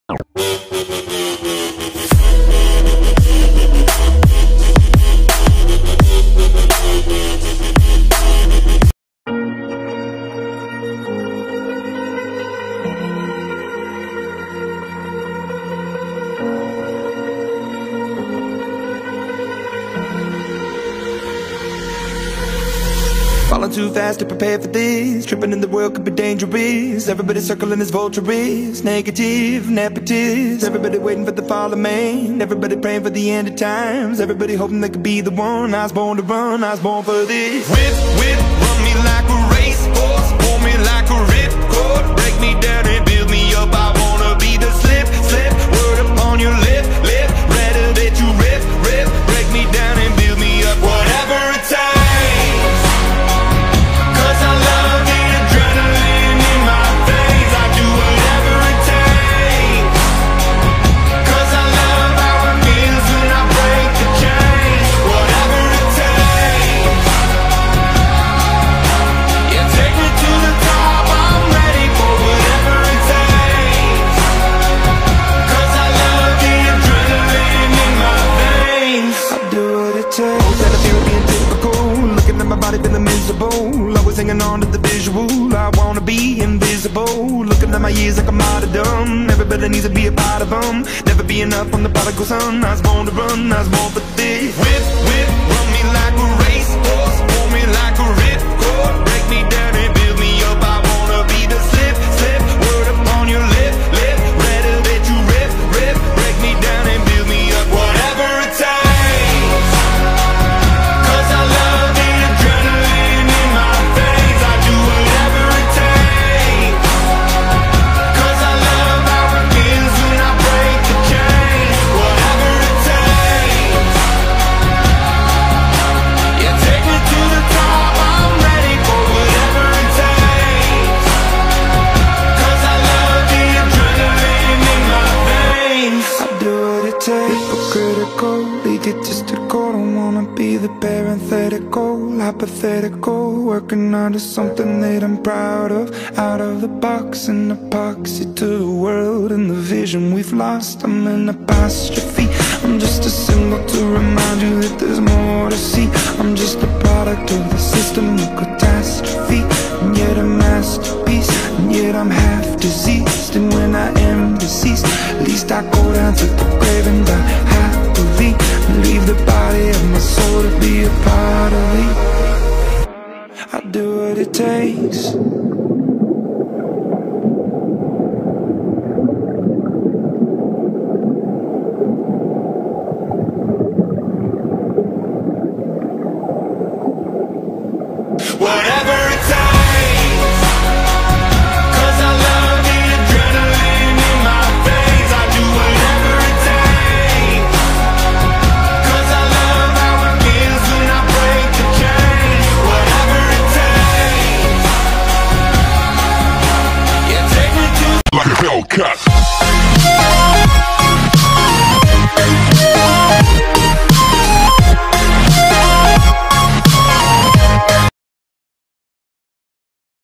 Falling too fast to prepare for this. Tripping in the world could be dangerous. Everybody circling as vultures. Negative, nepotist. Everybody waiting for the fall of man. Everybody praying for the end of times. Everybody hoping they could be the one. I was born to run, I was born for this. Whip, run me like a racehorse. Pull me like a ripcord. Break me down and build me up. I wanna be the slip. Word upon your lip. Rather that you rip. Break me down and build me up. Whatever it takes. Always hanging on to the visual. I wanna be invisible. Looking at my years like I'm martyrdom. Everybody needs to be a part of them. Never be enough on the prodigal son. I was born to run, I was born for this. Whip, run me like a racehorse. Pull me like a ripcord. Break me down and build me up. I wanna be the slip. Word upon your lip. Rather that you rip. Break me down and build me up. Whatever it takes. Egotistical, don't wanna be the parenthetical, hypothetical, working out of something that I'm proud of. Out of the box, an epoxy to the world and the vision we've lost. I'm an apostrophe, I'm just a symbol to remind you that there's more to see. I'm just a product of the system of catastrophe, and yet a masterpiece, and yet I'm half diseased. And when I am deceased, at least I go down to the grave and die happily. Leave the body of my soul to be a part of me. I do what it takes. Whatever it takes. 'Cause I love the adrenaline in my veins. I do whatever it takes. 'Cause I love how it feels when I break the chain. Whatever it takes. Yeah, take me to like a Hellcat.